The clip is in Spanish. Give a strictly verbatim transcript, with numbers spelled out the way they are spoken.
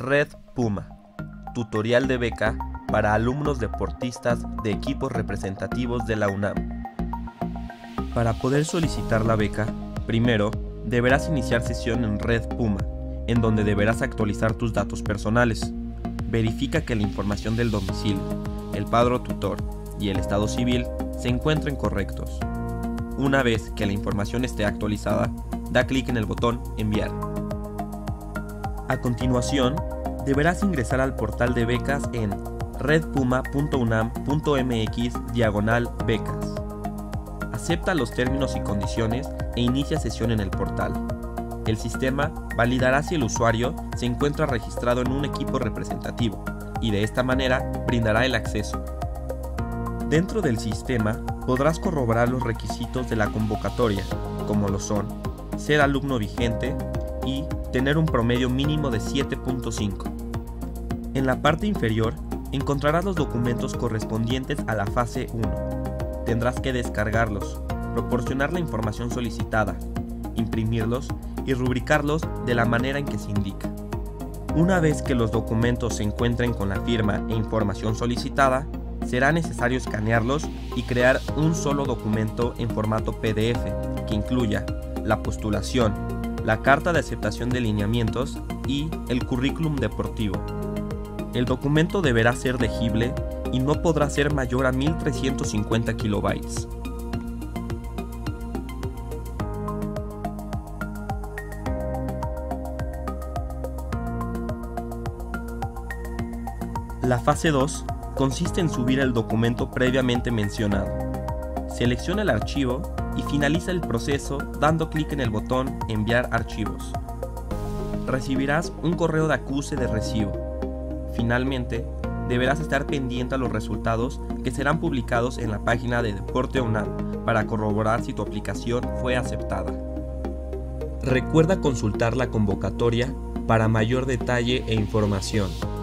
Red Puma, tutorial de beca para alumnos deportistas de equipos representativos de la UNAM. Para poder solicitar la beca, primero deberás iniciar sesión en Red Puma, en donde deberás actualizar tus datos personales. Verifica que la información del domicilio, el padrón tutor y el estado civil se encuentren correctos. Una vez que la información esté actualizada, da clic en el botón Enviar. A continuación, deberás ingresar al portal de becas en redpuma punto unam punto mx diagonal becas. Acepta los términos y condiciones e inicia sesión en el portal. El sistema validará si el usuario se encuentra registrado en un equipo representativo y de esta manera brindará el acceso. Dentro del sistema podrás corroborar los requisitos de la convocatoria, como lo son ser alumno vigente y tener un promedio mínimo de siete punto cinco. En la parte inferior encontrarás los documentos correspondientes a la fase uno. Tendrás que descargarlos, proporcionar la información solicitada, imprimirlos y rubricarlos de la manera en que se indica. Una vez que los documentos se encuentren con la firma e información solicitada, será necesario escanearlos y crear un solo documento en formato P D F que incluya la postulación, la carta de aceptación de lineamientos y el currículum deportivo. El documento deberá ser legible y no podrá ser mayor a mil trescientos cincuenta kilobytes. La fase dos consiste en subir el documento previamente mencionado. Selecciona el archivo y finaliza el proceso dando clic en el botón Enviar archivos. Recibirás un correo de acuse de recibo. Finalmente, deberás estar pendiente a los resultados que serán publicados en la página de Deporte UNAM para corroborar si tu aplicación fue aceptada. Recuerda consultar la convocatoria para mayor detalle e información.